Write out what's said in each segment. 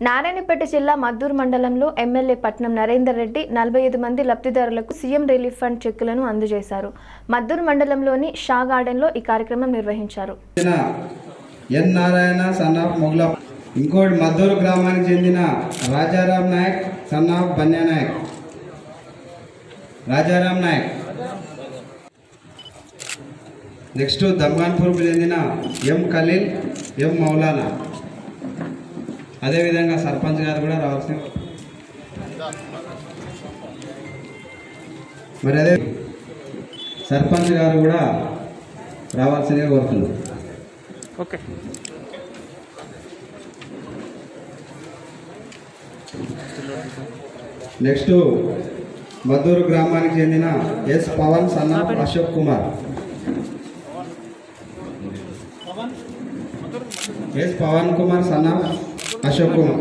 నారాయణపేట జిల్లా మద్దూరు మండలంలో ఎమ్మెల్యే పట్నం నరేందర్ రెడ్డి 45 మంది లబ్ధిదారులకు సీఎం రిలీఫ్ ఫండ్ చెక్కులను అందజేశారు. మద్దూరు మండలంలోని షా గార్డెన్లో ఈ కార్యక్రమం నిర్వహించారు. N Narayana son of Mogla, ఇంకోటి మద్దూరు గ్రామానికి చెందిన Rajaram Nayak son of Banya Nayak, Rajaram Nayak. Next దమ్మాన్పూర్కు చెందిన ఎం ఖలీల్ ఎం మౌలానా. అదేవిధంగా సర్పంచ్ గారు కూడా రావాల్సి, మరి అదే సర్పంచ్ గారు కూడా రావాల్సిందిగా కోరుతున్నారు. ఓకే. నెక్స్ట్ మద్దూరు గ్రామానికి చెందిన S Pavan son of Ashok Kumar, S Pavan Kumar son of Ashok Kumar.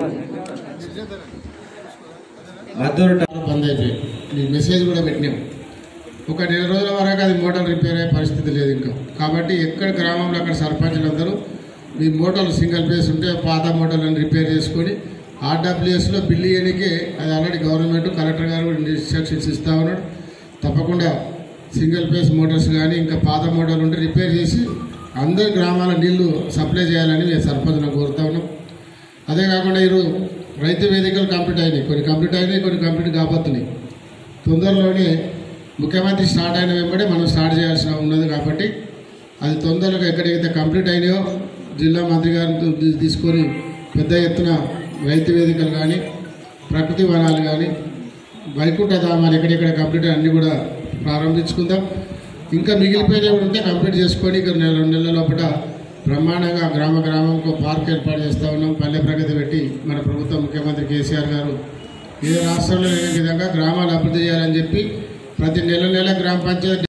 Madduru bandh అయిపోయి మీ మెసేజ్ కూడా పెట్టినాం. ఒక 2 రోజుల వరకు అది మోటార్ రిపేర్ అయ్యే పరిస్థితి లేదు ఇంకా. కాబట్టి ఎక్కడ గ్రామంలో అక్కడ సర్పంచులందరూ మీ మోటార్లు సింగిల్ ఫేస్ ఉంటే పాత మోటార్లను రిపేర్ చేసుకొని ఆర్డబ్ల్యూఎస్లో బిల్లు ఇవ్వడానికి అది ఆల్రెడీ గవర్నమెంట్ కలెక్టర్ గారు ఇన్స్ట్రక్షన్స్ ఇస్తూ ఉన్నాడు. తప్పకుండా సింగిల్ ఫేస్ మోటార్స్ కానీ ఇంకా పాత మోటార్లు ఉంటే రిపేర్ చేసి అందరి గ్రామాల నీళ్లు సప్లై చేయాలని మేము సర్పంచ్ను కోరుతా ఉన్నాం. అదే కాకుండా ఈరోజు రైతు వేదికలు కంప్లీట్ అయినాయి, కొన్ని కంప్లీట్ అయినాయి, కొన్ని కంప్లీట్ కాబోతున్నాయి. తొందరలోనే ముఖ్యమంత్రి స్టార్ట్ అయిన వెంబడే మనం స్టార్ట్ చేయాల్సి ఉన్నది. కాబట్టి అది తొందరగా ఎక్కడైతే కంప్లీట్ అయినాయో జిల్లా మంత్రి గారిని తీసుకొని పెద్ద ఎత్తున రైతు వేదికలు కానీ ప్రకృతి వనాలు కానీ వైకుంఠ ధామాలు ఎక్కడెక్కడ కంప్లీట్ అన్నీ కూడా ప్రారంభించుకుందాం. ఇంకా మిగిలిపోయినవి ఉంటే కంప్లీట్ చేసుకొని ఇక 2 నెలల లోపల బ్రహ్మాండంగా గ్రామంకు పార్క్ ఏర్పాటు చేస్తూ ఉన్నాం. పల్లె ప్రగతి పెట్టి మన ప్రభుత్వం ముఖ్యమంత్రి కేసీఆర్ గారు ఏ రాష్ట్రంలో లేని విధంగా గ్రామాలు అభివృద్ధి చేయాలని చెప్పి ప్రతి నెల గ్రామ పంచాయతీ